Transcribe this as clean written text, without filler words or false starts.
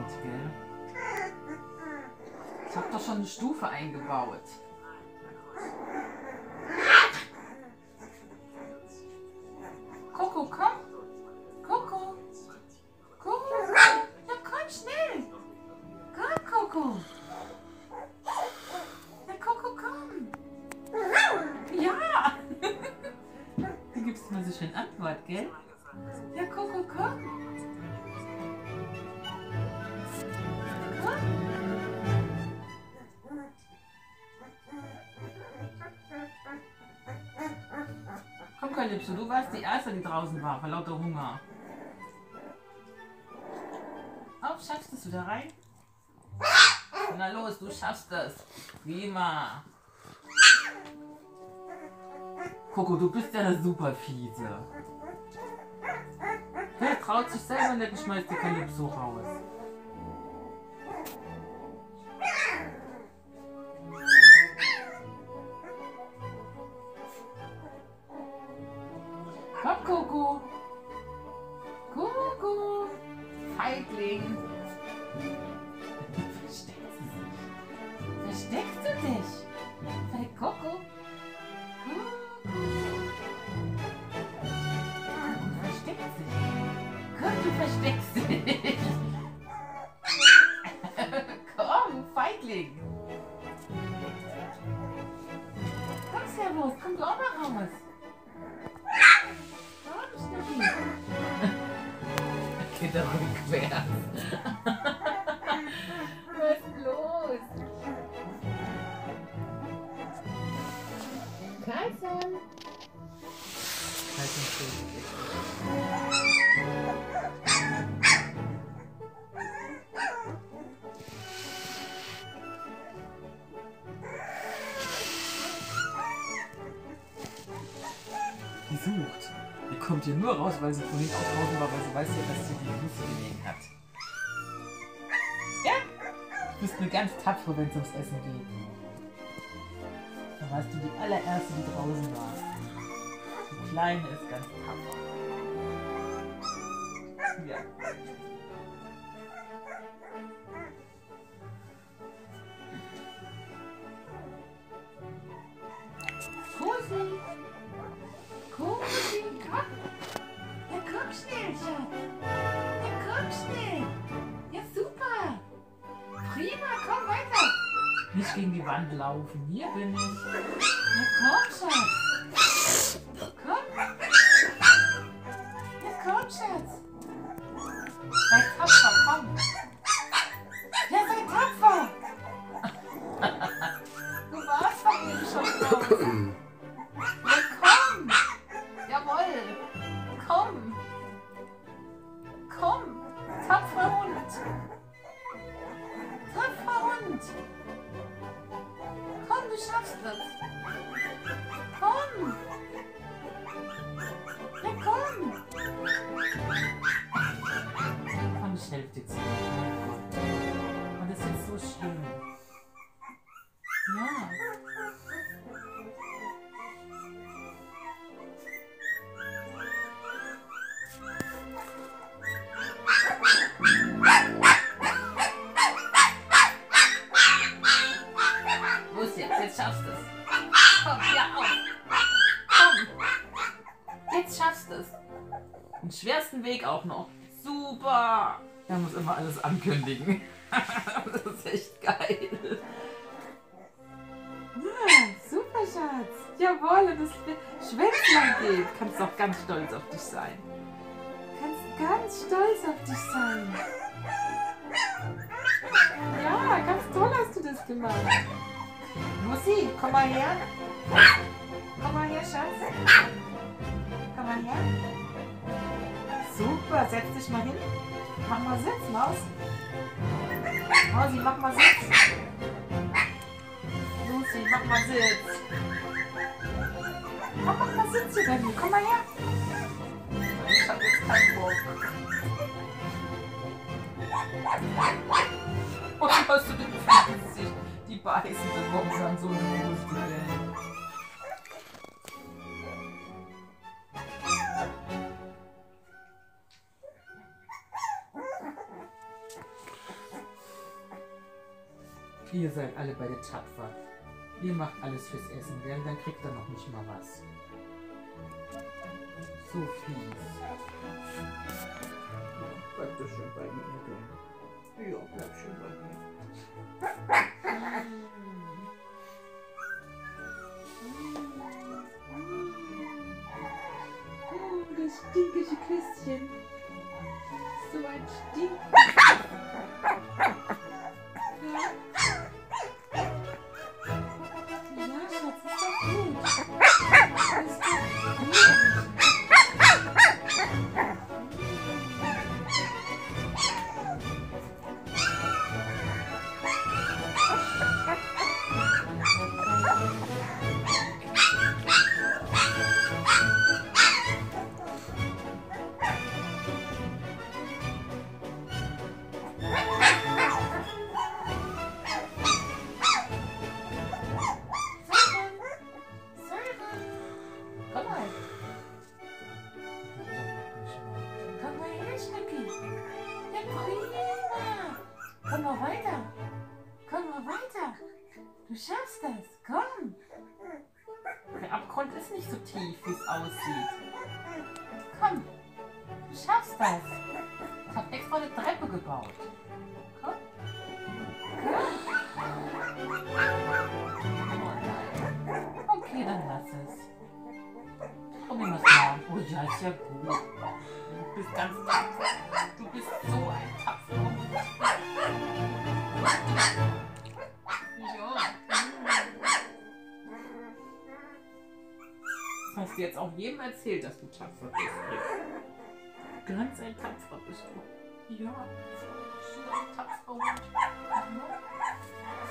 laut, gell? Ich habe doch schon eine Stufe eingebaut. Coco, komm! Coco! Coco! Ja, komm schnell! Komm, Coco! Ja, Coco, komm! Ja! Du gibst mir so schön Antwort, gell? Ja, Coco, komm! Komm! Komm, Kalypso, du warst die Erste, die draußen war, vor lauter Hunger. Auf, schaffst du es wieder rein? Na los, du schaffst es. Prima. Coco, du bist ja eine super fiese. Wer traut sich selber nicht und schmeißt die Kalypso raus? Komm, Coco. Coco. Feigling. Versteckst du dich? Bei Coco? Versteckt sich. Komm, du versteckst dich. Komm, Feigling. Komm, Servus, komm du auch mal raus. Komm, Schnappi. Geht er rückwärts. Was ist los? Carlson. Carlson steht. Die sucht. Die kommt hier nur raus, weil sie vorhin auch draußen war, weil sie weiß ja, dass sie die Lucy gelegen hat. Ja? Du bist nur ganz tapfer, wenn es ums Essen geht. Dann warst du die allererste, die draußen war. Die Kleine ist ganz tapfer. Ja. Cosi! Cosi, komm! Ja, komm schnell, Schatz! Ja, komm schnell! Ja, super! Prima, komm weiter! Nicht gegen die Wand laufen, hier bin ich! Ja, komm, Schatz! Komm! Ja, komm, Schatz! Sei tapfer, komm! Ja, sei tapfer! Du warst doch eben schon draußen! Ja, komm! Jawohl! Komm! Komm! Tapferer Hund! Tapferer Hund! Komm, du schaffst es! Komm! Ja, komm! Komm, ich helfe dir zu. Und das ist jetzt so schön. Ja. Los jetzt schaffst du es. Komm, ja, auf. Komm. Jetzt schaffst du es. Den schwersten Weg auch noch. Super. Er muss immer alles ankündigen. Das ist echt geil. Ja, super, Schatz. Jawohl, und das Schwänzlein geht. Kannst doch ganz stolz auf dich sein. Kannst ganz stolz auf dich sein. Ja, ganz toll hast du das gemacht. Lucy, komm mal her. Komm mal her, Schatz. Komm mal her. Super, setz dich mal hin. Mach mal Sitz, Maus. Mausi, mach mal Sitz. Lucy, mach mal Sitz. Komm, mach mal Sitz hier bei mir. Komm mal her. Ich hab jetzt keinen Bock. Und hast du den Gesicht? Die beißende Boxer so lustig. Ihr seid alle beide tapfer. Ihr macht alles fürs Essen, gell? Dann kriegt er noch nicht mal was. So fies. Bleib doch schön bei mir, gell? Ja, bleib schön bei mir. Oh, das stinkige Küsschen. So ein Stink. Ja, Schatz, ist doch gut. Ist doch gut. Komm mal weiter. Komm mal weiter. Du schaffst das. Komm. Der Abgrund ist nicht so tief, wie es aussieht. Komm. Du schaffst das. Ich habe extra eine Treppe gebaut. Komm. Komm. Okay, dann lass es. Probieren wir es mal. Oh ja, ist ja gut. Du bist ganz tapfer. Du bist so ein tapferer Hund. Das hast du jetzt auch jedem erzählt, dass du tapfer bist. Ganz ein tapferer bist du. Ja, so ein tapferer Hund. Ja.